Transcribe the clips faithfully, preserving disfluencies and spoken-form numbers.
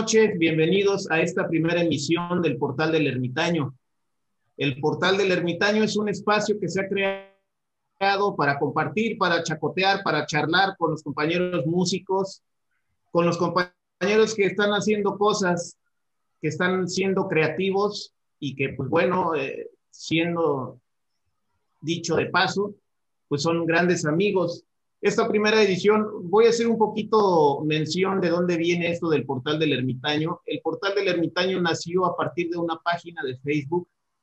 noches, bienvenidos a esta primera emisión del Portal del Ermitaño. El Portal del Ermitaño es un espacio que se ha creado para compartir, para chacotear, para charlar con los compañeros músicos, con los compañeros que están haciendo cosas, que están siendo creativos y que, pues bueno, eh, siendo dicho de paso, pues son grandes amigos. Esta primera edición, voy a hacer un poquito mención de dónde viene esto del Portal del Ermitaño. El Portal del Ermitaño nació a partir de una página de Facebook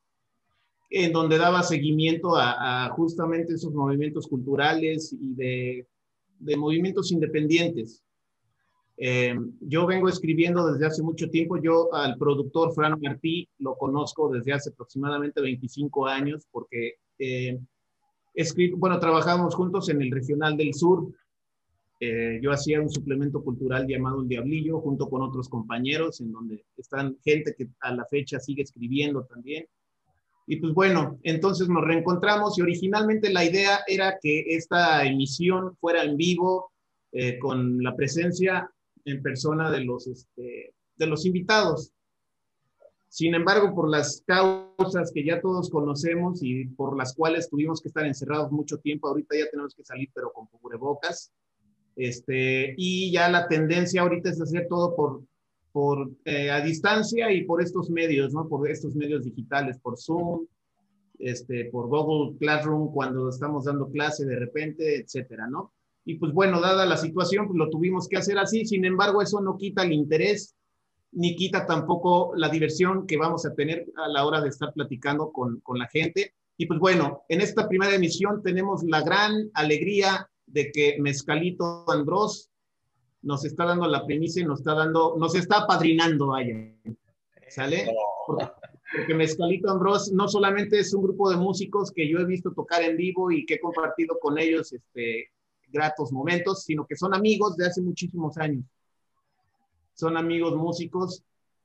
en donde daba seguimiento a, a justamente esos movimientos culturales y de, de movimientos independientes. Eh, yo vengo escribiendo desde hace mucho tiempo. Yo al productor Fran Martí lo conozco desde hace aproximadamente veinticinco años porque... Eh, Escrito, bueno, trabajamos juntos en el Regional del Sur. Eh, yo hacía un suplemento cultural llamado El Diablillo, junto con otros compañeros, en donde están gente que a la fecha sigue escribiendo también. Y pues bueno, entonces nos reencontramos y originalmente la idea era que esta emisión fuera en vivo, eh, con la presencia en persona de los, este, de los invitados. Sin embargo, por las causas que ya todos conocemos y por las cuales tuvimos que estar encerrados mucho tiempo, ahorita ya tenemos que salir, pero con cubrebocas. Este, y ya la tendencia ahorita es hacer todo por, por eh, a distancia y por estos medios, ¿no? Por estos medios digitales, por Zoom, este, por Google Classroom, cuando estamos dando clase de repente, etcétera, ¿no? Y pues bueno, dada la situación, pues lo tuvimos que hacer así. Sin embargo, eso no quita el interés ni quita tampoco la diversión que vamos a tener a la hora de estar platicando con, con la gente. Y pues bueno, en esta primera emisión tenemos la gran alegría de que Mezcalito Ambrós nos está dando la premisa y nos está dando, nos está apadrinando, vaya, ¿sale? Porque, porque Mezcalito Ambrós no solamente es un grupo de músicos que yo he visto tocar en vivo y que he compartido con ellos este, gratos momentos, sino que son amigos de hace muchísimos años. Son amigos músicos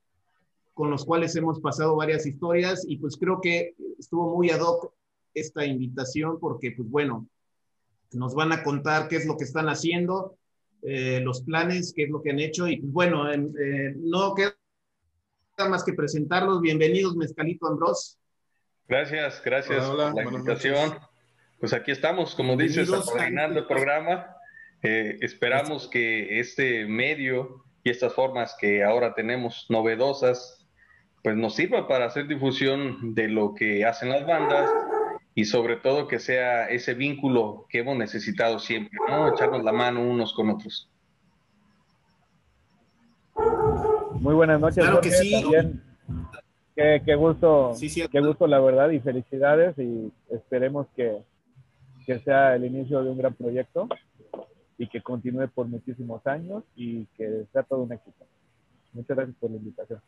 con los cuales hemos pasado varias historias y pues creo que estuvo muy ad hoc esta invitación porque pues bueno, nos van a contar qué es lo que están haciendo, eh, los planes, qué es lo que han hecho y pues bueno, eh, no queda más que presentarlos. Bienvenidos, Mezcalito Ambrós. Gracias, gracias hola, hola, por la invitación. Pues aquí estamos, como dices, apadrinando el programa. Eh, esperamos que este medio y estas formas que ahora tenemos novedosas, pues nos sirva para hacer difusión de lo que hacen las bandas y sobre todo que sea ese vínculo que hemos necesitado siempre, ¿no? Echarnos la mano unos con otros. Muy buenas noches, claro Jorge, que sí. También, qué, qué gusto, sí, sí, qué gusto la verdad y felicidades y esperemos que, que sea el inicio de un gran proyecto y que continúe por muchísimos años y que sea todo un éxito. Muchas gracias por la invitación.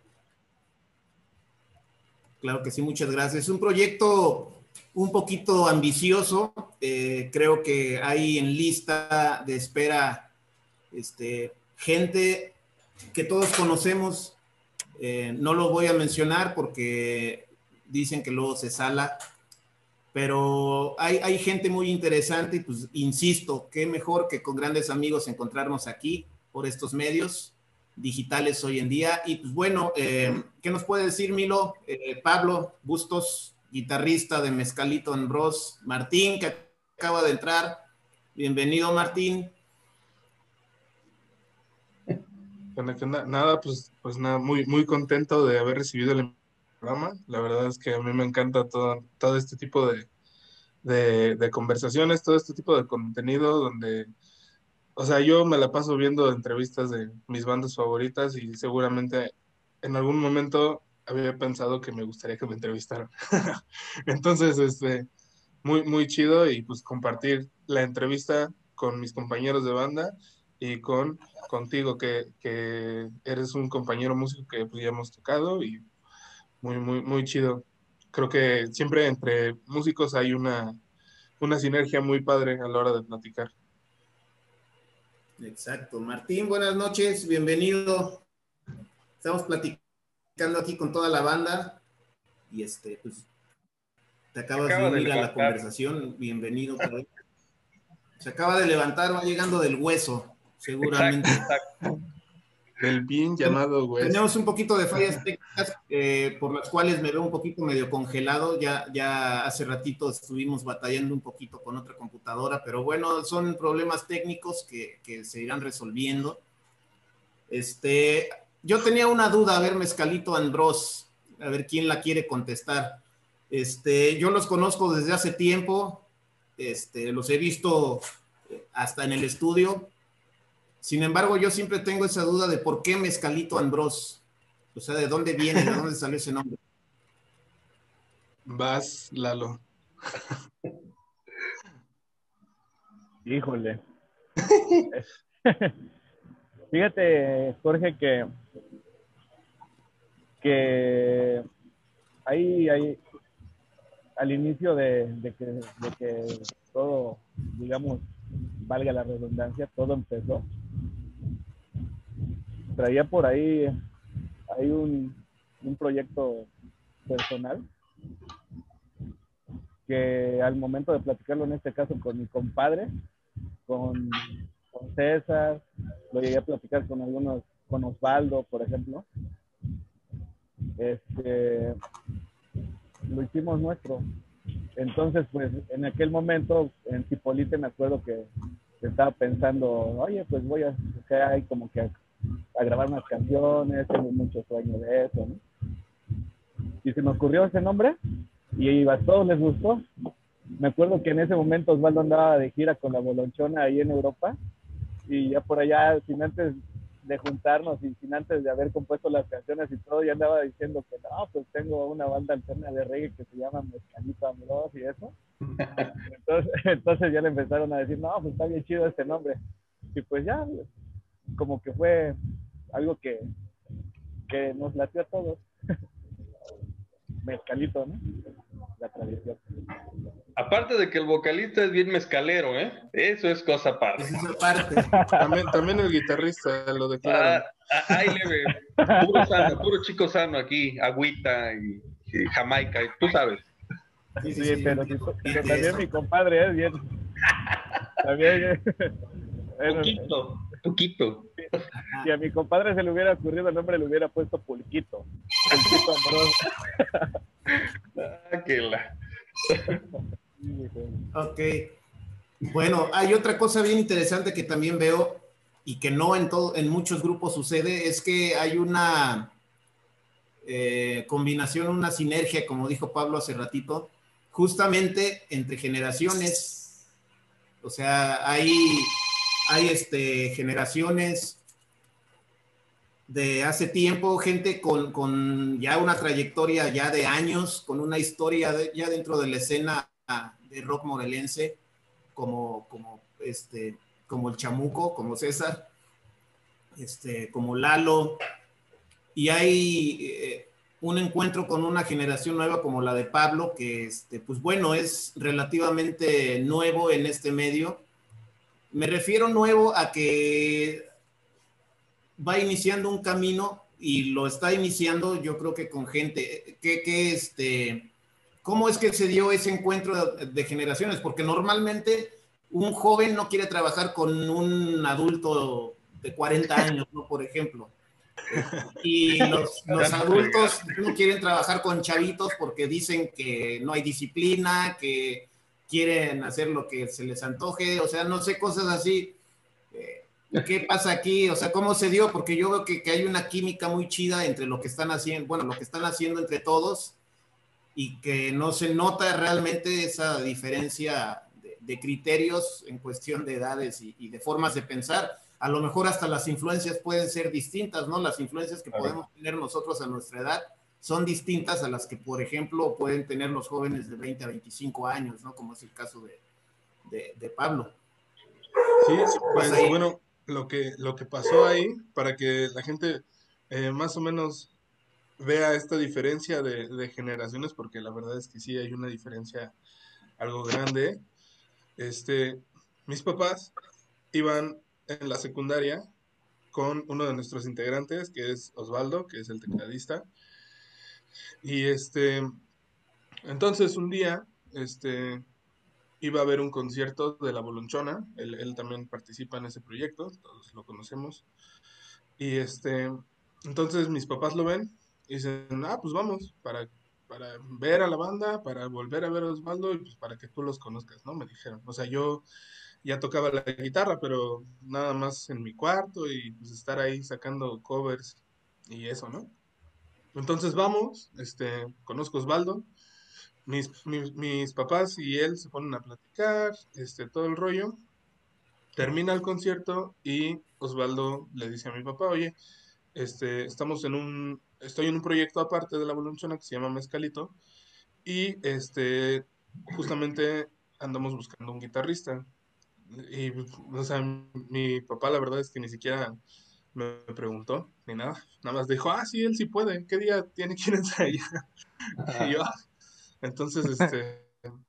Claro que sí, muchas gracias. Es un proyecto un poquito ambicioso. Eh, creo que hay en lista de espera este, gente que todos conocemos. Eh, no lo voy a mencionar porque dicen que luego se sala. Pero hay, hay gente muy interesante y pues insisto, qué mejor que con grandes amigos encontrarnos aquí por estos medios digitales hoy en día. Y pues bueno, eh, ¿qué nos puede decir Milo? Eh, Pablo Bustos, guitarrista de Mezcalito Ambrós. Martín, que acaba de entrar. Bienvenido, Martín. Nada, pues, pues nada, muy, muy contento de haber recibido el programa. La verdad es que a mí me encanta todo, todo este tipo de, de, de conversaciones, todo este tipo de contenido donde, o sea, yo me la paso viendo entrevistas de mis bandas favoritas y seguramente en algún momento había pensado que me gustaría que me entrevistaran. Entonces, este, muy, muy chido y pues compartir la entrevista con mis compañeros de banda y con contigo, que, que eres un compañero músico que pues, ya hemos tocado y muy, muy, muy chido. Creo que siempre entre músicos hay una, una sinergia muy padre a la hora de platicar. Exacto. Martín, buenas noches, bienvenido. Estamos platicando aquí con toda la banda y este, pues, te acabas Acaba de unir de a la conversación, bienvenido. Se acaba de levantar, va llegando del hueso, seguramente. Exacto, exacto. del bien llamado West. Tenemos un poquito de fallas técnicas eh, por las cuales me veo un poquito medio congelado. Ya, ya hace ratito estuvimos batallando un poquito con otra computadora, pero bueno, son problemas técnicos que, que se irán resolviendo. Este, yo tenía una duda, a ver, Mezcalito Andros, a ver quién la quiere contestar. Este, yo los conozco desde hace tiempo, este, los he visto hasta en el estudio. Sin embargo, yo siempre tengo esa duda de por qué Mezcalito Andros. O sea, ¿de dónde viene? ¿De dónde salió ese nombre? Vas, Lalo. Híjole. Fíjate, Jorge, que, que ahí, ahí al inicio de, de, que, de que todo, digamos, valga la redundancia, todo empezó. Traía por ahí, hay un, un proyecto personal que al momento de platicarlo, en este caso con mi compadre, con, con César, lo llegué a platicar con algunos, con Osvaldo, por ejemplo, este, lo hicimos nuestro. Entonces, pues, en aquel momento, en Cipolite me acuerdo que estaba pensando, oye, pues voy a, que hay como que a, a grabar unas canciones, tengo mucho sueño de eso, ¿no? Y se me ocurrió ese nombre, y a todos les gustó. Me acuerdo que en ese momento Osvaldo andaba de gira con la Bolonchona ahí en Europa, y ya por allá, sin antes de juntarnos y sin antes de haber compuesto las canciones y todo, ya andaba diciendo que no, pues tengo una banda alterna de reggae que se llama Mezcalito Andros y eso. Entonces, entonces ya le empezaron a decir, no, pues está bien chido este nombre. Y pues ya, como que fue algo que, que nos latió a todos. Mezcalito, ¿no? La tradición. Aparte de que el vocalista es bien mezcalero, ¿eh? Eso es cosa aparte. Esa es la parte. También, también el guitarrista lo declara. Ah, ah, ahí leve, puro sano, puro chico sano aquí, agüita y, y Jamaica, y tú sabes. Sí, sí, sí, pero, pero también mi compadre es bien. También. Bueno, Poquito, poquito. si a mi compadre se le hubiera ocurrido el nombre, le hubiera puesto Pulquito. Pulquito Amoroso. Ah, que la... Ok. Bueno, hay otra cosa bien interesante que también veo y que no en, todo, en muchos grupos sucede, es que hay una eh, combinación, una sinergia, como dijo Pablo hace ratito, justamente entre generaciones. O sea, hay, hay este, generaciones de hace tiempo, gente con, con ya una trayectoria ya de años, con una historia de, ya dentro de la escena de rock morelense, como, como, este, como el Chamuco, como César, este, como Lalo, y hay eh, un encuentro con una generación nueva como la de Pablo, que este, pues bueno, es relativamente nuevo en este medio. Me refiero nuevo a que va iniciando un camino y lo está iniciando yo creo que con gente que, que este, ¿cómo es que se dio ese encuentro de, de generaciones? Porque normalmente un joven no quiere trabajar con un adulto de cuarenta años, ¿no? Por ejemplo. Eh, y los, los adultos no quieren trabajar con chavitos porque dicen que no hay disciplina, que quieren hacer lo que se les antoje, o sea, no sé, cosas así. Eh, ¿Qué pasa aquí? O sea, ¿cómo se dio? Porque yo veo que, que hay una química muy chida entre lo que están haciendo, bueno, lo que están haciendo entre todos, y que no se nota realmente esa diferencia de, de criterios en cuestión de edades y, y de formas de pensar. A lo mejor hasta las influencias pueden ser distintas, ¿no? Las influencias que claro. podemos tener nosotros a nuestra edad son distintas a las que, por ejemplo, pueden tener los jóvenes de veinte a veinticinco años, ¿no? Como es el caso de, de, de Pablo. Sí, pues bueno, lo que, lo que pasó ahí, para que la gente eh, más o menos vea esta diferencia de, de generaciones, porque la verdad es que sí hay una diferencia algo grande. Este, mis papás iban en la secundaria con uno de nuestros integrantes, que es Osvaldo, que es el tecladista. Y este, entonces un día, este, iba a haber un concierto de La Bolonchona, él, él también participa en ese proyecto, todos lo conocemos. Y este, entonces mis papás lo ven y dicen, ah, pues vamos, para, para ver a la banda, para volver a ver a Osvaldo y pues para que tú los conozcas, ¿no? Me dijeron. O sea, yo ya tocaba la guitarra, pero nada más en mi cuarto y pues estar ahí sacando covers y eso, ¿no? Entonces vamos, este, conozco a Osvaldo, mis, mis, mis papás y él se ponen a platicar, este, todo el rollo. Termina el concierto y Osvaldo le dice a mi papá, oye, este, estamos en un, estoy en un proyecto aparte de la Bolonchona que se llama Mezcalito y este, justamente andamos buscando un guitarrista. Y, o sea, mi papá la verdad es que ni siquiera me preguntó ni nada, nada más dijo, ah, sí, él sí puede, ¿qué día tiene que ir a ensayar? Y yo, Ajá. "Ah". Entonces, este,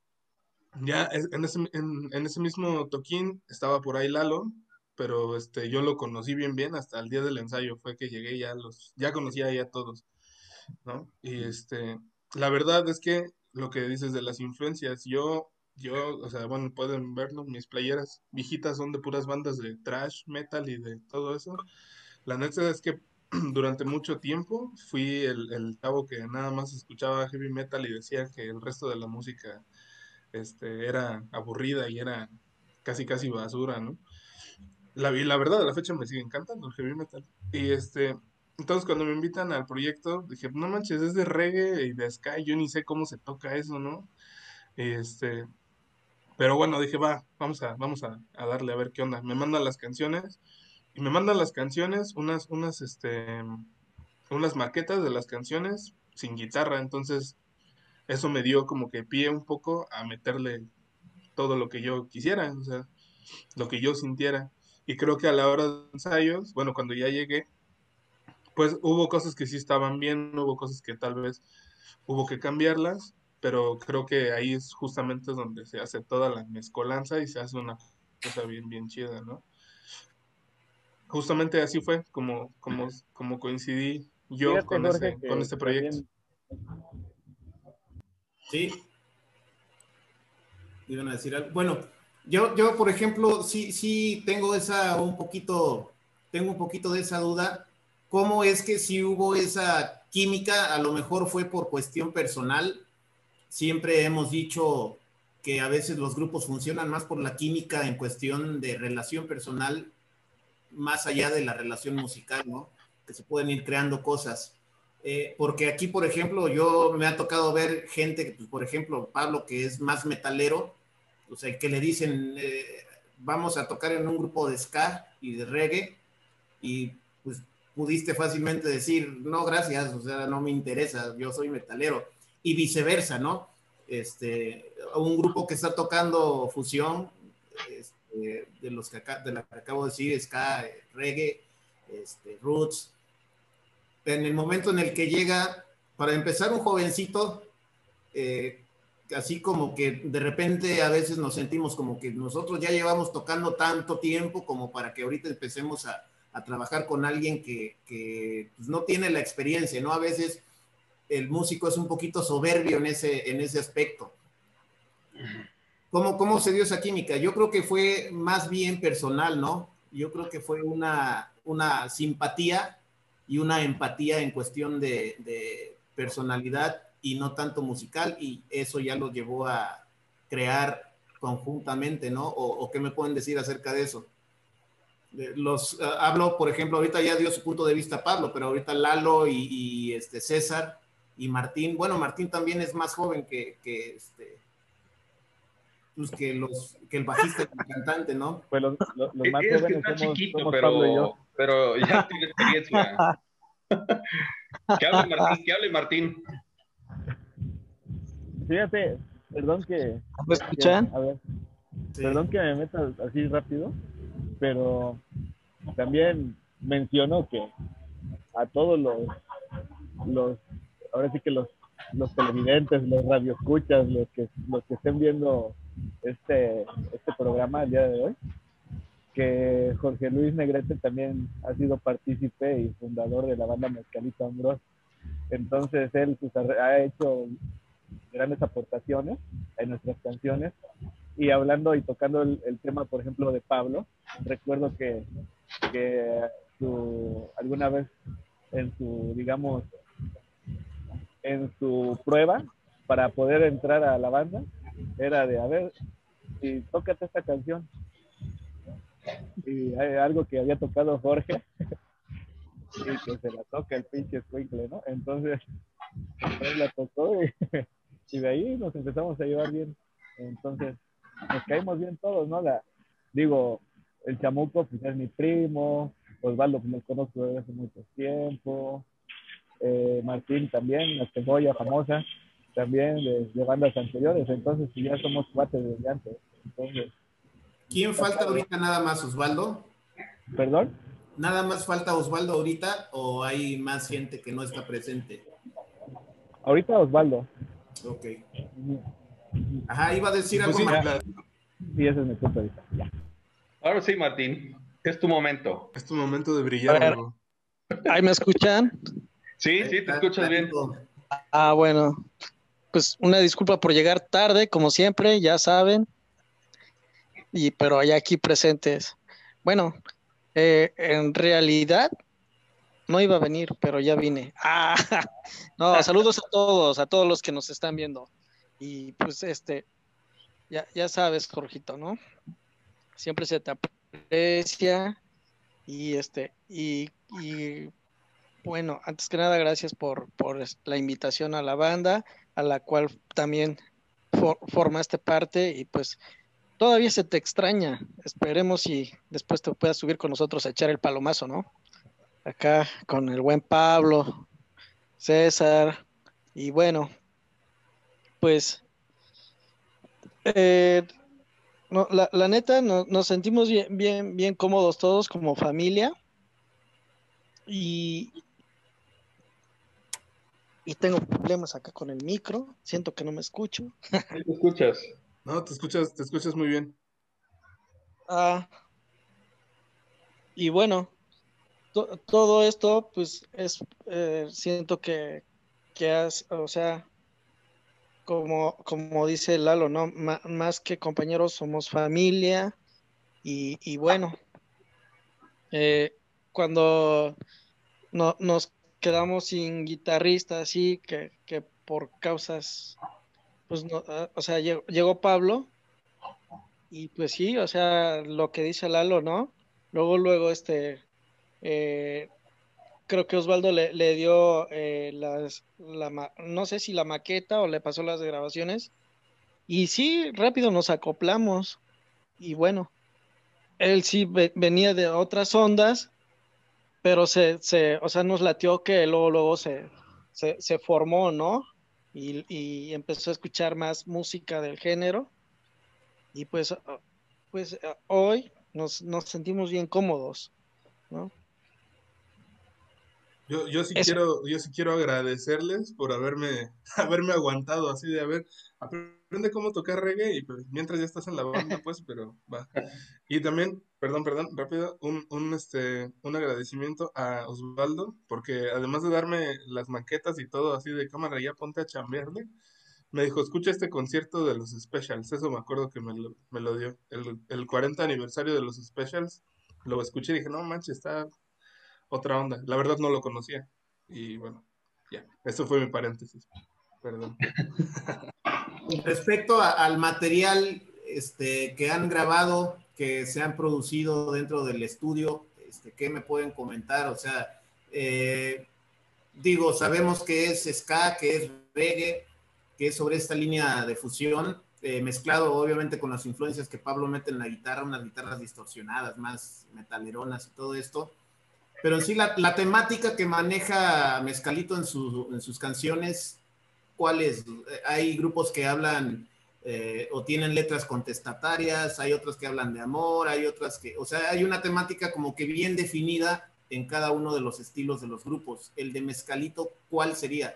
ya es- en ese, en, en ese mismo toquín estaba por ahí Lalo, pero este, yo lo conocí bien bien hasta el día del ensayo, fue que llegué ya los, ya conocía ahí a todos, ¿no? Y este, la verdad es que lo que dices de las influencias, yo, yo, o sea, bueno, pueden verlo, mis playeras viejitas son de puras bandas de thrash, metal y de todo eso. La neta es que durante mucho tiempo fui el, el chavo que nada más escuchaba heavy metal y decía que el resto de la música este, era aburrida y era casi casi basura, ¿no? La, y la verdad, a la fecha me sigue encantando el heavy metal. Y este, entonces cuando me invitan al proyecto, dije, no manches, es de reggae y de ska, yo ni sé cómo se toca eso, ¿no? Y este, pero bueno, dije, va, vamos a, vamos a, a darle a ver qué onda. Me mandan las canciones y me mandan las canciones, unas, unas, este, unas maquetas de las canciones sin guitarra, entonces eso me dio como que pie un poco a meterle todo lo que yo quisiera, o sea, lo que yo sintiera. Y creo que a la hora de ensayos, bueno, cuando ya llegué, pues hubo cosas que sí estaban bien, hubo cosas que tal vez hubo que cambiarlas, pero creo que ahí es justamente donde se hace toda la mezcolanza y se hace una cosa bien, bien chida, ¿no? Justamente así fue como, como, como coincidí yo Fíjate, con Jorge, ese, con que este proyecto. también, Sí, iban a decir algo. Bueno, yo, yo, por ejemplo, sí, sí tengo esa un poquito, tengo un poquito de esa duda. ¿Cómo es que si hubo esa química? A lo mejor fue por cuestión personal. Siempre hemos dicho que a veces los grupos funcionan más por la química en cuestión de relación personal, más allá de la relación musical, ¿no? Que se pueden ir creando cosas. Eh, porque aquí, por ejemplo, yo me ha tocado ver gente, pues, por ejemplo, Pablo, que es más metalero, o sea, que le dicen, eh, vamos a tocar en un grupo de ska y de reggae, y pues pudiste fácilmente decir, no, gracias, o sea, no me interesa, yo soy metalero, y viceversa, ¿no? Este, un grupo que está tocando fusión, este, de los que acá, de la que acabo de decir, ska, reggae, este, roots, en el momento en el que llega, para empezar, un jovencito, eh, así como que de repente a veces nos sentimos como que nosotros ya llevamos tocando tanto tiempo como para que ahorita empecemos a, a trabajar con alguien que, que pues, no tiene la experiencia, ¿no? A veces el músico es un poquito soberbio en ese, en ese aspecto. ¿Cómo, ¿Cómo se dio esa química? Yo creo que fue más bien personal, ¿no? Yo creo que fue una, una simpatía y una empatía en cuestión de, de personalidad y no tanto musical, y eso ya lo llevó a crear conjuntamente, ¿no? O, o qué me pueden decir acerca de eso. Los uh, hablo, por ejemplo, ahorita ya dio su punto de vista Pablo, pero ahorita Lalo y, y este César y Martín, bueno, Martín también es más joven que, que este, pues que los que el bajista y el cantante, ¿no? pues los, los, los E- más Es que jóvenes está somos, chiquito, somos Pablo y yo. pero, pero ya tiene experiencia. Que hable Martín, que hable Martín. Fíjate, perdón que, ¿Me que, escuchan? a ver, Sí. perdón que me meta así rápido, pero también menciono que a todos los, los ahora sí que los, los televidentes, los radioescuchas, los que, los que estén viendo este, este programa el día de hoy, que Jorge Luis Negrete también ha sido partícipe y fundador de la banda Mezcalito Ambros. Entonces él pues, ha hecho grandes aportaciones en nuestras canciones. Y hablando y tocando el, el tema, por ejemplo, de Pablo, recuerdo que, que su, alguna vez en su, digamos, en su prueba para poder entrar a la banda, era de, a ver, y tócate esta canción. Y hay algo que había tocado Jorge, y que se la toca el pinche escuincle, ¿no? Entonces, él la tocó y, y de ahí nos empezamos a llevar bien. Entonces, nos caímos bien todos, ¿no? La, digo, el Chamuco, pues es mi primo, Osvaldo, pues lo conozco desde hace mucho tiempo, eh, Martín también, la cebolla famosa, también de, de bandas anteriores, entonces pues, ya somos cuates desde antes. Entonces, ¿quién falta ahorita nada más, Osvaldo? ¿Perdón? ¿Nada más falta Osvaldo ahorita o hay más gente que no está presente? Ahorita Osvaldo. Ok. Ajá, iba a decir Pues algo sí, más. la- Sí, ese es mi punto de vista. Ya. Ahora sí, Martín, es tu momento. es tu momento de A brillar, ver. amigo. ¿Ahí me escuchan? Sí, sí, te escuchas bien. Ah, bueno. Pues una disculpa por llegar tarde, como siempre, ya saben. Y pero ya aquí presentes. Bueno, eh, en realidad no iba a venir, pero ya vine. Ah, no, saludos a todos, a todos los que nos están viendo. Y pues este, ya, ya sabes, Jorgito, ¿no? Siempre se te aprecia y este, y, y bueno, antes que nada, gracias por, por la invitación a la banda, a la cual también for, formaste parte y pues todavía se te extraña. Esperemos y después te puedas subir con nosotros a echar el palomazo, ¿no? Acá con el buen Pablo, César y bueno, pues eh, no, la, la neta no, nos sentimos bien, bien, bien cómodos todos como familia y, y tengo problemas acá con el micro, siento que no me escucho. ¿Sí te escuchas? No, te escuchas, te escuchas muy bien. Ah, y bueno, to- todo esto, pues es, eh, siento que, que has, o sea, como, como dice Lalo, ¿no? Ma- más que compañeros, somos familia y, y bueno, eh, cuando no, nos quedamos sin guitarrista, así que, que por causas, pues no, ah, o sea, llegó, llegó Pablo y pues sí, o sea, lo que dice Lalo, ¿no? Luego, luego, este, eh, creo que Osvaldo le, le dio eh, las, la, ma- no sé si la maqueta o le pasó las grabaciones. Y sí, rápido nos acoplamos. Y bueno, él sí ve- venía de otras ondas, pero se, se, o sea, nos latió que luego, luego se, se, se formó, ¿no? Y, y empezó a escuchar más música del género. Y pues, ah, pues ah, hoy nos, nos sentimos bien cómodos, ¿no? Yo, yo sí Eso. quiero, yo sí quiero agradecerles por haberme, haberme aguantado así de, a ver, aprende cómo tocar reggae y pues mientras ya estás en la banda, pues, pero va. Y también, perdón, perdón, rápido, un, un, este, un agradecimiento a Osvaldo, porque además de darme las maquetas y todo así de cámara, ya ponte a chambearle, me dijo, escucha este concierto de los Specials, eso me acuerdo que me lo, me lo dio, el, el cuarenta aniversario de los Specials, lo escuché y dije, no manches, está otra onda. La verdad no lo conocía. Y bueno, ya, eso fue mi paréntesis. Perdón. Respecto a- al material este, que han grabado, que se han producido dentro del estudio, este, ¿qué me pueden comentar? O sea, eh, digo, sabemos que es ska, que es reggae, que es sobre esta línea de fusión, eh, mezclado obviamente con las influencias que Pablo mete en la guitarra, unas guitarras distorsionadas, más metaleronas y todo esto. Pero en sí, la, la temática que maneja Mezcalito en, su, en sus canciones, ¿cuáles? Hay grupos que hablan eh, o tienen letras contestatarias, hay otros que hablan de amor, hay otras que, o sea, hay una temática como que bien definida en cada uno de los estilos de los grupos. El de Mezcalito, ¿cuál sería?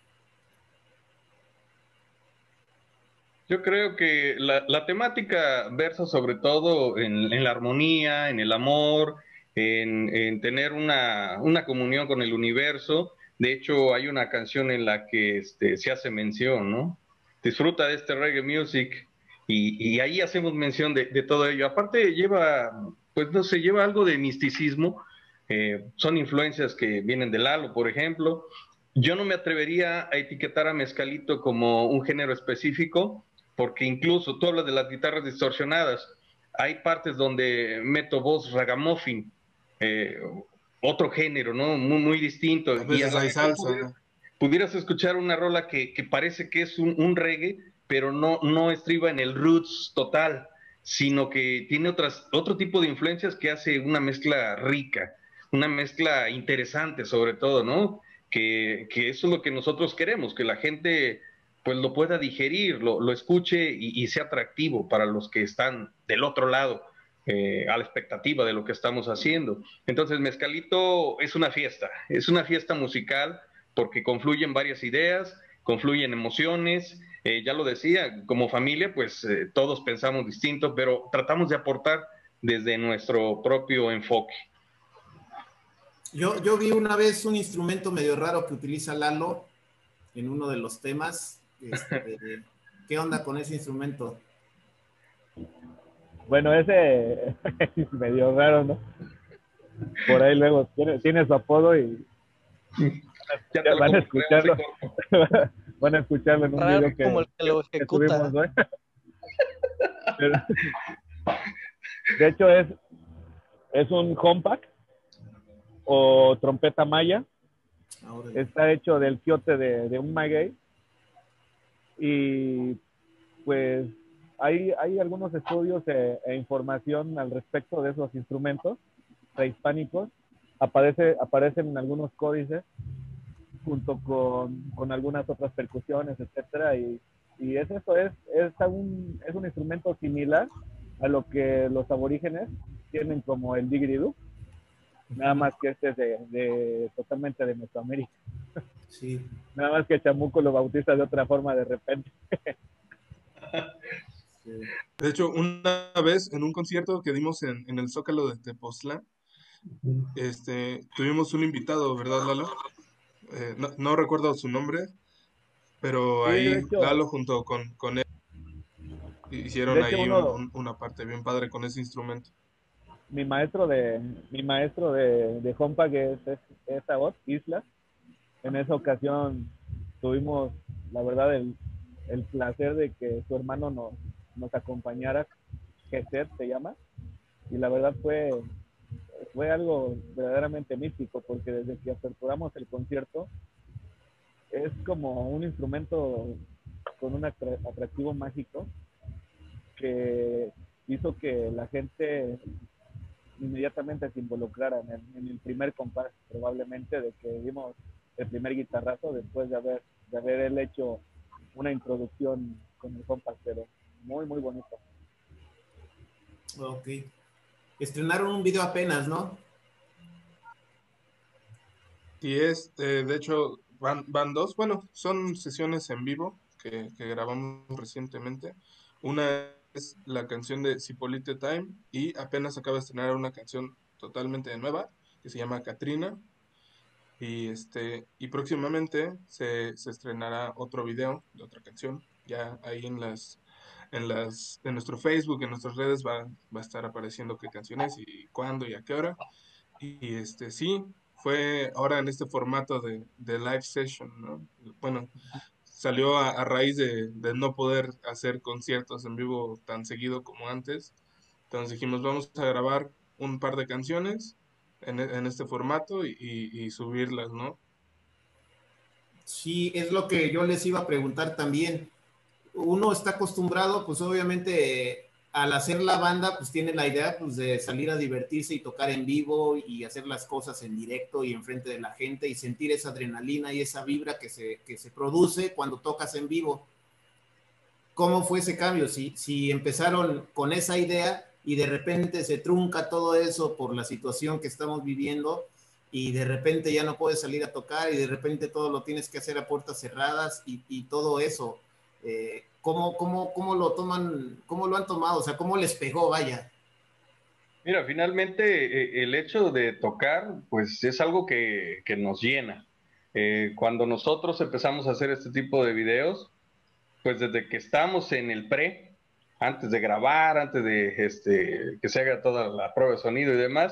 Yo creo que la, la temática versa sobre todo en, en la armonía, en el amor, en, en tener una, una comunión con el universo. De hecho, hay una canción en la que este, se hace mención, ¿no? Disfruta de este reggae music y, y ahí hacemos mención de, de todo ello. Aparte lleva, pues no sé, lleva algo de misticismo, Eh, son influencias que vienen de Lalo, por ejemplo. Yo no me atrevería a etiquetar a Mezcalito como un género específico, porque incluso tú hablas de las guitarras distorsionadas. Hay partes donde meto voz ragamuffin, eh, otro género, ¿no? Muy, muy distinto. A Y a veces lo hay mejor pudieras, salsa. pudieras escuchar una rola que, que parece que es un, un reggae, pero no, no estriba en el roots total, sino que tiene otras, otro tipo de influencias que hace una mezcla rica, una mezcla interesante sobre todo, ¿no? Que, que eso es lo que nosotros queremos, que la gente pues lo pueda digerir, lo, lo escuche y, y, sea atractivo para los que están del otro lado, eh, a la expectativa de lo que estamos haciendo. Entonces, Mezcalito es una fiesta, es una fiesta musical porque confluyen varias ideas, confluyen emociones, eh, ya lo decía, como familia, pues eh, todos pensamos distinto, pero tratamos de aportar desde nuestro propio enfoque. Yo, yo vi una vez un instrumento medio raro que utiliza Lalo en uno de los temas. Este, ¿qué onda con ese instrumento? Bueno, ese es medio raro, ¿no? Por ahí luego tiene, tiene su apodo y ya te van a escucharlo. Van a escucharlo en un raro video que, como el que lo que ejecuta. subimos hoy. Pero, de hecho, es, es un compact o trompeta maya. Ahora está hecho del quiote de, de un maguey. Y pues hay, hay algunos estudios e, e información al respecto de esos instrumentos prehispánicos. Aparece, aparecen en algunos códices junto con, con algunas otras percusiones, etcétera, y, y es eso, es, es, un, es un instrumento similar a lo que los aborígenes tienen como el didgeridoo, nada más que este es de, de totalmente de Mesoamérica. Sí. Nada más que Chamuco lo bautiza de otra forma de repente. De hecho, una vez en un concierto que dimos en, en el Zócalo de Tepoztlán, este, tuvimos un invitado, ¿verdad, Lalo? Eh, no, no recuerdo su nombre, pero Sí, ahí de hecho, Lalo junto con, con él hicieron de hecho ahí un, uno, un, una parte bien padre con ese instrumento. Mi maestro de mi maestro de, de Hompa, que es, es, es Agot, Isla, en esa ocasión tuvimos, la verdad, el, el placer de que su hermano nos, nos acompañara, Geset se llama, y la verdad fue, fue algo verdaderamente místico, porque desde que aperturamos el concierto, es como un instrumento con un atractivo mágico que hizo que la gente inmediatamente se involucrara en el, en el primer compás, probablemente, de que dimos el primer guitarrazo después de haber, de haber él hecho una introducción con el compás, pero muy, muy bonito. Ok. Estrenaron un video apenas, ¿no? Y es, eh, de hecho, van, van dos, bueno, son sesiones en vivo que, que grabamos recientemente. Una es la canción de Cipolite Time y apenas acaba de estrenar una canción totalmente nueva que se llama Katrina. Y, este, y próximamente se, se estrenará otro video de otra canción. Ya ahí en las, en las, en nuestro Facebook, en nuestras redes va, va a estar apareciendo qué canción es y cuándo y a qué hora. Y este sí, fue ahora en este formato de, de live session, ¿no? Bueno, salió a, a raíz de, de no poder hacer conciertos en vivo tan seguido como antes. Entonces dijimos, vamos a grabar un par de canciones en, e- en este formato y, y- y subirlas, ¿no? Sí, es lo que yo les iba a preguntar también. Uno está acostumbrado, pues obviamente, al hacer la banda, pues tiene la idea pues, de salir a divertirse y tocar en vivo y hacer las cosas en directo y enfrente de la gente y sentir esa adrenalina y esa vibra que se, que se produce cuando tocas en vivo. ¿Cómo fue ese cambio? Si, si empezaron con esa idea y de repente se trunca todo eso por la situación que estamos viviendo y de repente ya no puedes salir a tocar y de repente todo lo tienes que hacer a puertas cerradas y, y todo eso. Eh, ¿cómo, cómo, ¿Cómo lo toman, cómo lo han tomado? O sea, ¿cómo les pegó, vaya? Mira, finalmente eh, el hecho de tocar, pues es algo que, que nos llena. Eh, cuando nosotros empezamos a hacer este tipo de videos, pues desde que estamos en el pre, antes de grabar, antes de este, que se haga toda la prueba de sonido y demás,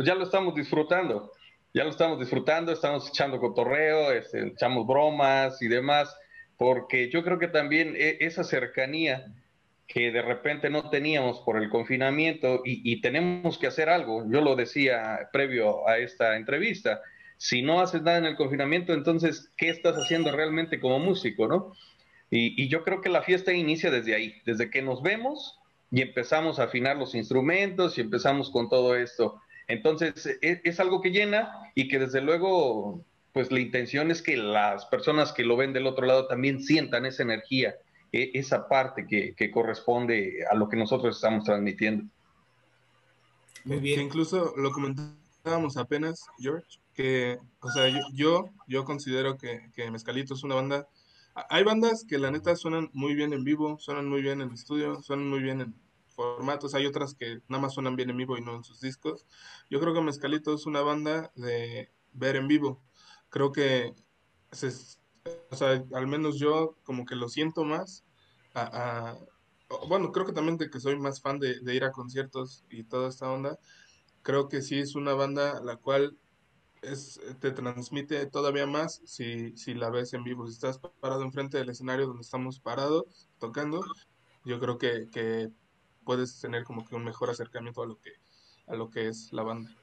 pues ya lo estamos disfrutando, ya lo estamos disfrutando, estamos echando cotorreo, este, echamos bromas y demás, porque yo creo que también esa cercanía que de repente no teníamos por el confinamiento y, y tenemos que hacer algo, yo lo decía previo a esta entrevista, si no haces nada en el confinamiento, entonces, ¿qué estás haciendo realmente como músico, no? Y, y yo creo que la fiesta inicia desde ahí, desde que nos vemos y empezamos a afinar los instrumentos y empezamos con todo esto. Entonces, es, es algo que llena y que desde luego, pues la intención es que las personas que lo ven del otro lado también sientan esa energía, eh, esa parte que, que corresponde a lo que nosotros estamos transmitiendo. Muy bien. Que incluso lo comentábamos apenas, George, que, o sea, yo, yo, yo considero que, que Mezcalito es una banda. Hay bandas que la neta suenan muy bien en vivo, suenan muy bien en estudio, suenan muy bien en formatos. Hay otras que nada más suenan bien en vivo y no en sus discos. Yo creo que Mezcalito es una banda de ver en vivo. Creo que, se, o sea, al menos yo como que lo siento más a, a bueno, creo que también de que soy más fan de, de ir a conciertos y toda esta onda, creo que sí es una banda la cual es, te transmite todavía más si, si la ves en vivo. Si estás parado enfrente del escenario donde estamos parados tocando, yo creo que, que puedes tener como que un mejor acercamiento a lo que, a lo que es la banda.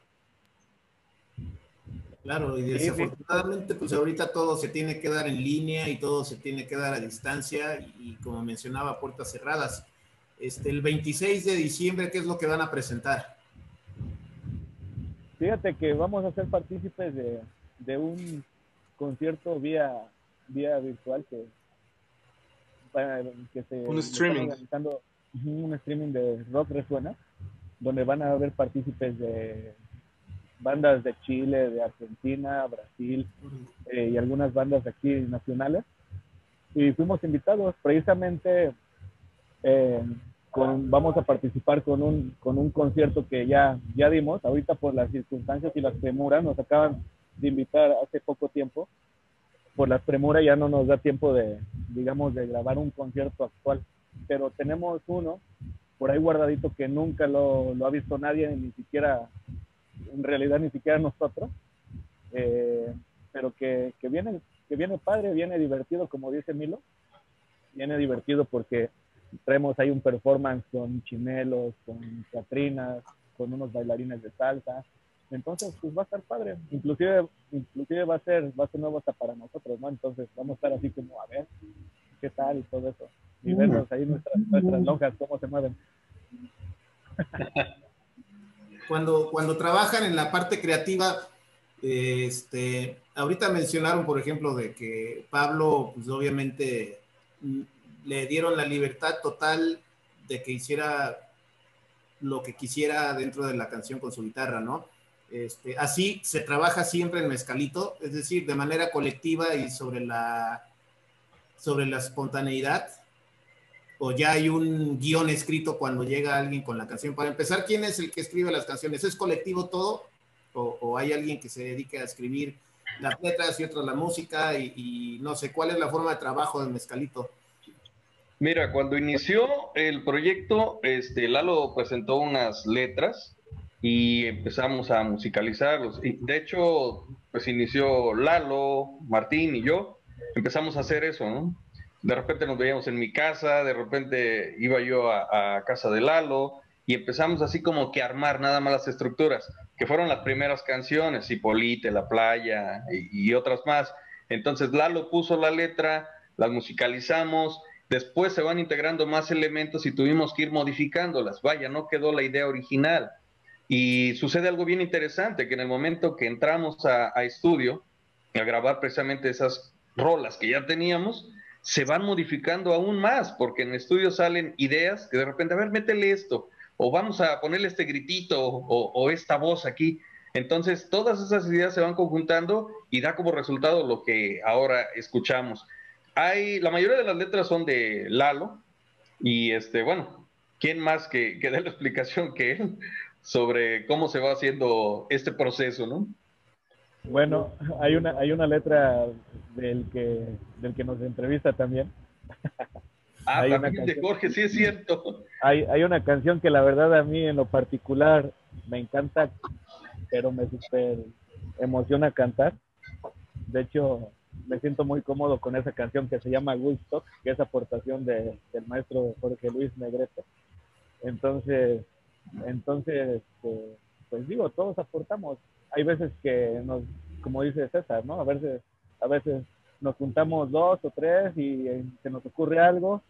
Claro, y desafortunadamente pues ahorita todo se tiene que dar en línea y todo se tiene que dar a distancia y, y como mencionaba, puertas cerradas. Este, el veintiséis de diciembre, ¿qué es lo que van a presentar? Fíjate que vamos a ser partícipes de, de un concierto vía, vía virtual que, que se un streaming. Están organizando un streaming de Rock Resuena, donde van a haber partícipes de bandas de Chile, de Argentina, Brasil eh, y algunas bandas aquí nacionales. Y fuimos invitados precisamente, eh, con, vamos a participar con un, con un concierto que ya, ya dimos. Ahorita por las circunstancias y las premuras nos acaban de invitar hace poco tiempo. Por las premuras ya no nos da tiempo de, digamos, de grabar un concierto actual, pero tenemos uno por ahí guardadito que nunca lo, lo ha visto nadie, ni siquiera, en realidad ni siquiera nosotros, eh, pero que, que, viene, que viene padre, viene divertido, como dice Milo, viene divertido porque traemos ahí un performance con chinelos, con catrinas, con unos bailarines de salsa. Entonces, pues va a estar padre. Inclusive, inclusive va a ser, va a ser nuevo hasta para nosotros, ¿no? Entonces vamos a estar así como a ver qué tal y todo eso. Y vernos ahí nuestras, nuestras lonjas, cómo se mueven. Cuando, cuando trabajan en la parte creativa, este, ahorita mencionaron, por ejemplo, de que Pablo, pues obviamente le dieron la libertad total de que hiciera lo que quisiera dentro de la canción con su guitarra, ¿no? Este, así se trabaja siempre en Mezcalito, es decir, de manera colectiva y sobre la, sobre la espontaneidad, o ya hay un guión escrito cuando llega alguien con la canción. Para empezar, ¿quién es el que escribe las canciones? ¿Es colectivo todo? ¿O, o hay alguien que se dedique a escribir las letras y otras la música? Y, y no sé, ¿cuál es la forma de trabajo de Mezcalito? Mira, cuando inició el proyecto, este, Lalo presentó unas letras y empezamos a musicalizarlos. Y de hecho, pues inició Lalo, Martín y yo, empezamos a hacer eso, ¿no? De repente nos veíamos en mi casa, de repente iba yo a, a casa de Lalo y empezamos así como que a armar nada más las estructuras, que fueron las primeras canciones, Hipólite, La Playa y, y otras más. Entonces Lalo puso la letra, las musicalizamos. Después se van integrando más elementos y tuvimos que ir modificándolas. Vaya, no quedó la idea original. Y sucede algo bien interesante, que en el momento que entramos a, a estudio, a grabar precisamente esas rolas que ya teníamos, se van modificando aún más, porque en el estudio salen ideas que de repente, a ver, métele esto, o vamos a ponerle este gritito, o, o esta voz aquí. Entonces, todas esas ideas se van conjuntando y da como resultado lo que ahora escuchamos. Hay, la mayoría de las letras son de Lalo, y este, bueno, ¿quién más que, que dé la explicación que él sobre cómo se va haciendo este proceso, ¿no? Bueno, hay una, hay una letra del que, del que nos entrevista también. Ah, hay también de Jorge, sí es cierto. Hay, hay una canción que la verdad a mí en lo particular me encanta pero me super emociona cantar. De hecho, me siento muy cómodo con esa canción que se llama Woodstock, que es aportación de, del maestro Jorge Luis Negrete. Entonces, entonces eh, pues digo, todos aportamos. Hay veces que nos, como dice César, ¿no? A veces, a veces nos juntamos dos o tres y eh, se nos ocurre algo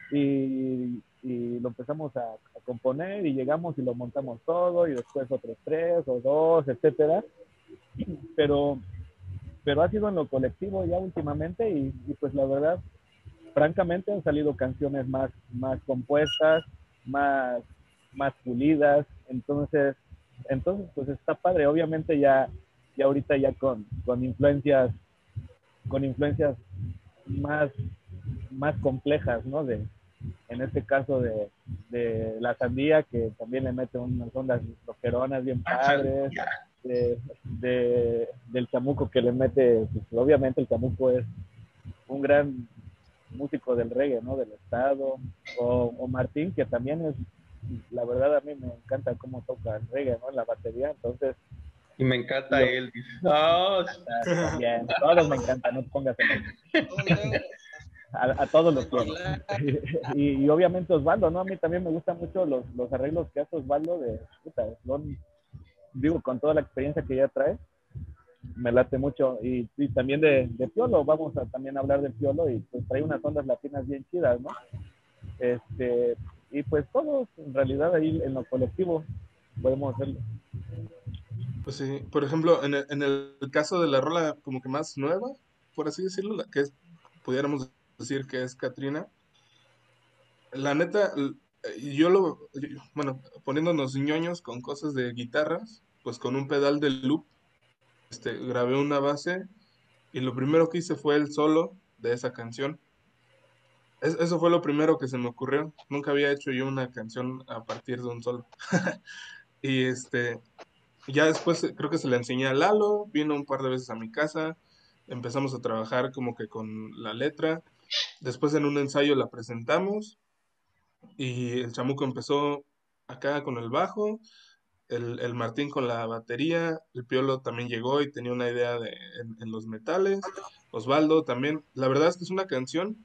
y, y lo empezamos a, a componer y llegamos y lo montamos todo y después otros tres o dos, etcétera. Pero, pero ha sido en lo colectivo ya últimamente y, y pues la verdad, francamente han salido canciones más, más compuestas, más, más pulidas, entonces, entonces pues está padre, obviamente ya, ya ahorita ya con, con influencias, con influencias más, más complejas, ¿no? De, en este caso de, de la Sandía, que también le mete unas ondas rockeronas bien padres, de, de, del Chamuco que le mete, pues, obviamente el Chamuco es un gran músico del reggae, ¿no? Del estado, o, o Martín, que también es, la verdad a mí me encanta cómo toca el reggae, ¿no? En la batería, entonces... Y me encanta yo, él. Oh. También, todos me encantan, no te pongas en a, a todos los quiero. y, y obviamente Osvaldo, ¿no? A mí también me gustan mucho los, los arreglos que hace Osvaldo de, puta, son, digo, con toda la experiencia que ya trae, me late mucho. Y, y también de, de Piolo, vamos a también hablar de Piolo y pues trae unas ondas latinas bien chidas, ¿no? Este, y pues todos, en realidad, ahí en lo colectivo podemos hacerlo. Pues sí, por ejemplo, en el, en el caso de la rola como que más nueva, por así decirlo, la que es, pudiéramos decir que es Katrina, la neta, l- yo lo, bueno, poniéndonos ñoños con cosas de guitarras, pues con un pedal de loop, este, grabé una base y lo primero que hice fue el solo de esa canción. Es- eso fue lo primero que se me ocurrió. Nunca había hecho yo una canción a partir de un solo. Y este, ya después eh, creo que se la enseñé a Lalo, vino un par de veces a mi casa, empezamos a trabajar como que con la letra. Después en un ensayo la presentamos y el Chamuco empezó acá con el bajo, el, el Martín con la batería, el Piolo también llegó y tenía una idea de, en, en los metales, Osvaldo también. La verdad es que es una canción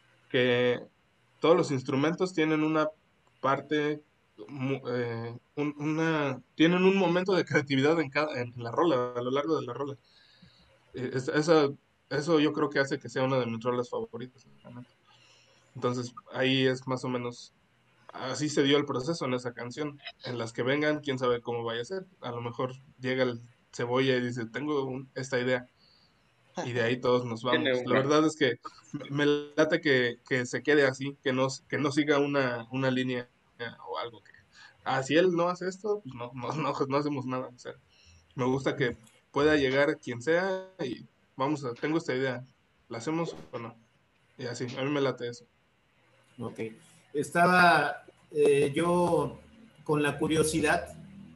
que todos los instrumentos tienen una parte, mu- eh, un- una, tienen un momento de creatividad en, cada, en la rola, a lo largo de la rola. Eh, es- esa- eso yo creo que hace que sea una de mis rolas favoritas, la neta. Entonces ahí es más o menos, así se dio el proceso en esa canción. En las que vengan, quién sabe cómo vaya a ser. A lo mejor llega el Cebolla y dice, tengo un- esta idea. Y de ahí todos nos Tiene vamos. La una. verdad es que me late que, que se quede así, que no, que no siga una, una línea o algo que, ah, si él no hace esto, pues no, no, no, no hacemos nada. O sea, me gusta que pueda llegar quien sea y vamos a, tengo esta idea, ¿la hacemos o no? Y así, a mí me late eso. Ok. Estaba eh, yo con la curiosidad.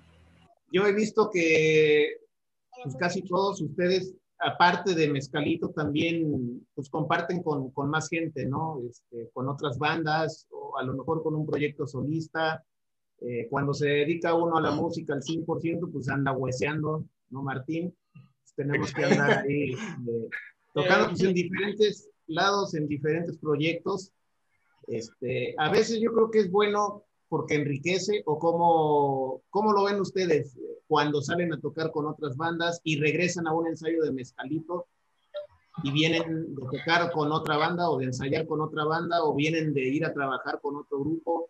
Yo he visto que pues, casi todos ustedes, aparte de Mezcalito, también pues, comparten con, con más gente, ¿no? Este, con otras bandas o a lo mejor con un proyecto solista. Eh, cuando se dedica uno a la música al cien por ciento, pues anda hueseando, ¿no, Martín? Pues, tenemos que andar ahí eh, tocando pues, en diferentes lados, en diferentes proyectos. Este, a veces yo creo que es bueno porque enriquece, o cómo, cómo lo ven ustedes cuando salen a tocar con otras bandas y regresan a un ensayo de Mezcalito y vienen de tocar con otra banda o de ensayar con otra banda o vienen de ir a trabajar con otro grupo.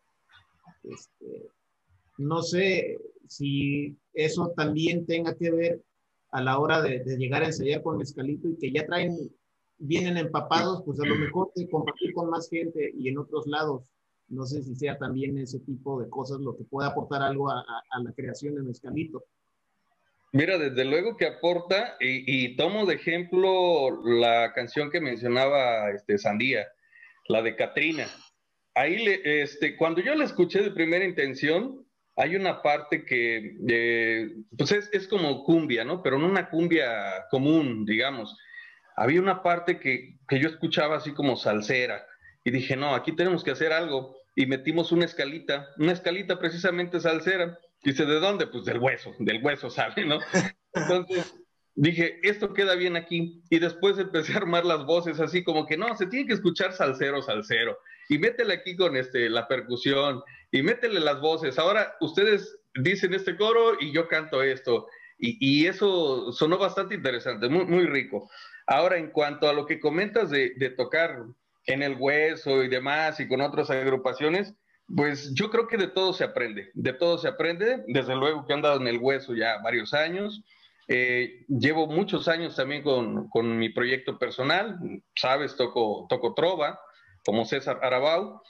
Este, no sé si eso también tenga que ver a la hora de, de llegar a ensayar con Mezcalito y que ya traen, vienen empapados, pues a lo mejor de compartir con más gente y en otros lados. No sé si sea también ese tipo de cosas lo que pueda aportar algo a, a, a la creación de Mezcalito. Mira, desde luego que aporta, y, y tomo de ejemplo la canción que mencionaba este, Sandía, la de Katrina. Ahí, le, este, cuando yo la escuché de primera intención, hay una parte que, eh, pues es, es como cumbia, ¿no? Pero no una cumbia común, digamos. Había una parte que, que yo escuchaba así como salsera, y dije, no, aquí tenemos que hacer algo, y metimos una escalita, una escalita precisamente salsera, Dice, ¿de dónde? Pues del hueso, del hueso sale, ¿no? Entonces dije, esto queda bien aquí. Y después empecé a armar las voces así como que no, se tiene que escuchar salsero, salsero. Y métele aquí con este, la percusión y métele las voces. Ahora ustedes dicen este coro y yo canto esto. Y, y eso sonó bastante interesante, muy, muy rico. Ahora, en cuanto a lo que comentas de, de tocar en el hueso y demás y con otras agrupaciones, pues yo creo que de todo se aprende, de todo se aprende, desde luego que he andado en el hueso ya varios años, eh, llevo muchos años también con, con mi proyecto personal, sabes, toco, toco trova, como César Arabau,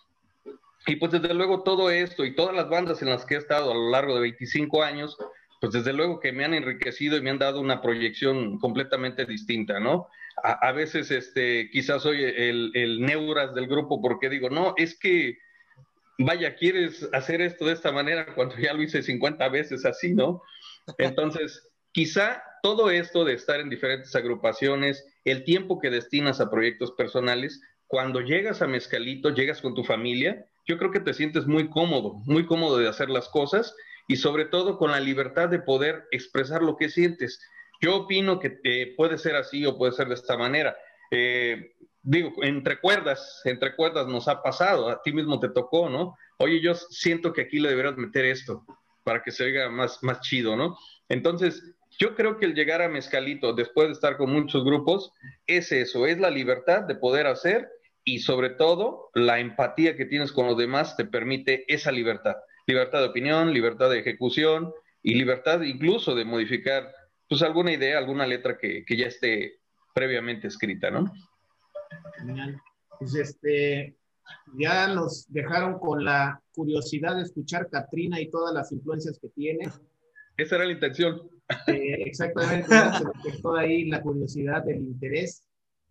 y pues desde luego todo esto y todas las bandas en las que he estado a lo largo de veinticinco años, pues desde luego que me han enriquecido y me han dado una proyección completamente distinta, ¿no? A, a veces este, quizás soy el, el neuras del grupo porque digo, no, es que vaya, quieres hacer esto de esta manera cuando ya lo hice cincuenta veces así, ¿no? Entonces, quizá todo esto de estar en diferentes agrupaciones, el tiempo que destinas a proyectos personales, cuando llegas a Mezcalito, llegas con tu familia, yo creo que te sientes muy cómodo, muy cómodo de hacer las cosas y sobre todo con la libertad de poder expresar lo que sientes. Yo opino que eh, puede ser así o puede ser de esta manera. Eh, digo, entre cuerdas, entre cuerdas nos ha pasado, a ti mismo te tocó, ¿no? Oye, yo siento que aquí le deberías meter esto para que se oiga más, más chido, ¿no? Entonces, yo creo que el llegar a Mezcalito, después de estar con muchos grupos, es eso, es la libertad de poder hacer y sobre todo la empatía que tienes con los demás te permite esa libertad. Libertad de opinión, libertad de ejecución y libertad incluso de modificar pues alguna idea, alguna letra que, que ya esté previamente escrita, ¿no? Genial. Pues este, ya nos dejaron con la curiosidad de escuchar Catrina y todas las influencias que tiene. Esa era la intención. Eh, exactamente, se detectó ahí la curiosidad, el interés.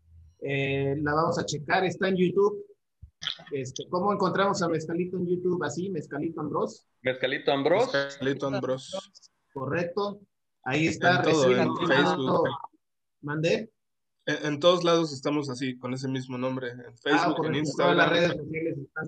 Eh, la vamos a checar, está en YouTube. Este, ¿cómo encontramos a Mezcalito en YouTube? Así, Mezcalito Ambros. Mezcalito Ambros. Mezcalito Ambros. Correcto. Ahí está. En todo, en Facebook. ¿Mandé? En, en todos lados estamos así, con ese mismo nombre. En Facebook, ah, en Todas Instagram. las redes sociales están.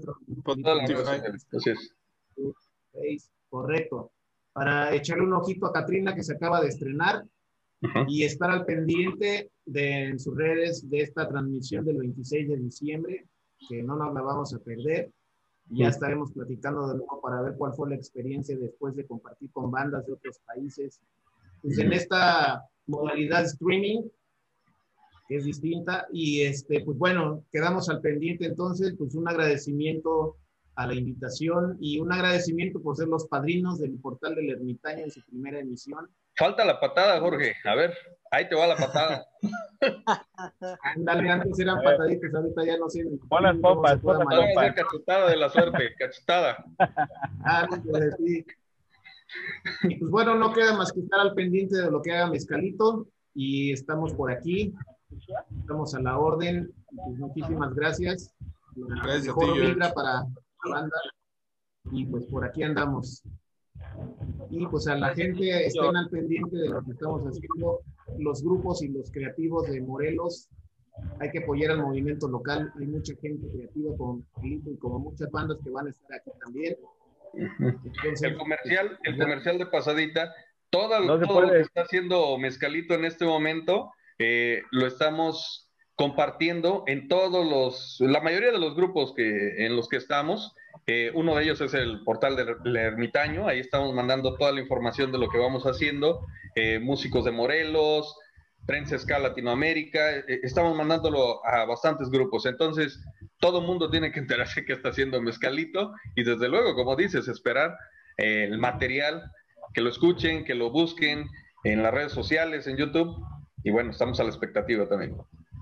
Spotify. Correcto. Para echarle un ojito a Catrina que se acaba de estrenar. Uh-huh. Y estar al pendiente de, en sus redes de esta transmisión del veintiséis de diciembre, que no nos la vamos a perder. Y ya uh-huh. estaremos platicando de nuevo para ver cuál fue la experiencia después de compartir con bandas de otros países. Pues uh-huh. en esta modalidad streaming, que es distinta, y este, pues bueno, quedamos al pendiente entonces, pues un agradecimiento a la invitación y un agradecimiento por ser los padrinos del Portal del Ermitaño en su primera emisión. Falta la patada, Jorge. A ver, ahí te va la patada. Ándale, antes eran pataditas, ahorita ya no sé. Pon las pompas, pon las pompas. Cachetada de la suerte, cachetada. Ah, pues sí. Y pues bueno, no queda más que estar al pendiente de lo que haga Mezcalito y estamos por aquí. Estamos a la orden. Pues muchísimas gracias. Gracias mejor a ti, vibra para la banda. Y pues por aquí andamos. Y pues a la gente estén al pendiente de lo que estamos haciendo, los grupos y los creativos de Morelos. Hay que apoyar al movimiento local. Hay mucha gente creativa como Felipe y como muchas bandas que van a estar aquí también. Entonces, el comercial, el comercial de pasadita, todo, no todo lo que está haciendo Mezcalito en este momento, eh, lo estamos compartiendo en todos los, la mayoría de los grupos que, en los que estamos. Eh, uno de ellos es el Portal del Ermitaño, ahí estamos mandando toda la información de lo que vamos haciendo, eh, músicos de Morelos, Prensa Ska Latinoamérica, eh, estamos mandándolo a bastantes grupos, entonces todo el mundo tiene que enterarse qué está haciendo Mezcalito y desde luego, como dices, esperar eh, el material, que lo escuchen, que lo busquen en las redes sociales, en YouTube, y bueno, estamos a la expectativa también.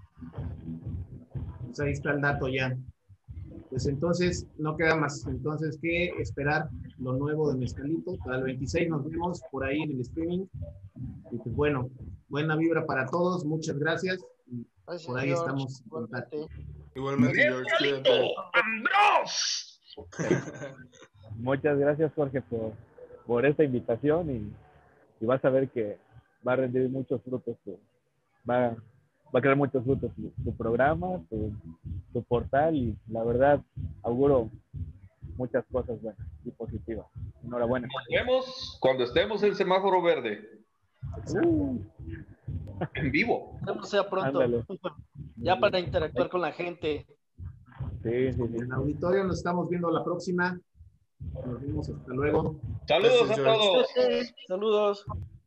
Pues ahí está el dato ya. Pues entonces no queda más entonces que esperar lo nuevo de Mezcalito. Para el veintiséis nos vemos por ahí en el streaming. Y pues bueno, buena vibra para todos. Muchas gracias. Y por ahí George, estamos en contacto. Igualmente, George. Muchas gracias, Jorge, por, por esta invitación y, y vas a ver que va a rendir muchos frutos. Va Va a crear muchos frutos tu, tu programa, tu, tu portal y la verdad auguro muchas cosas buenas y positivas. Enhorabuena. Nos vemos cuando estemos en semáforo verde. Uh. En vivo. Esperemos sea pronto. Ándale. Ya para interactuar con la gente. Sí, sí, sí. En el auditorio nos estamos viendo la próxima. Nos vemos, hasta luego. Saludos Gracias, a George. todos. Saludos.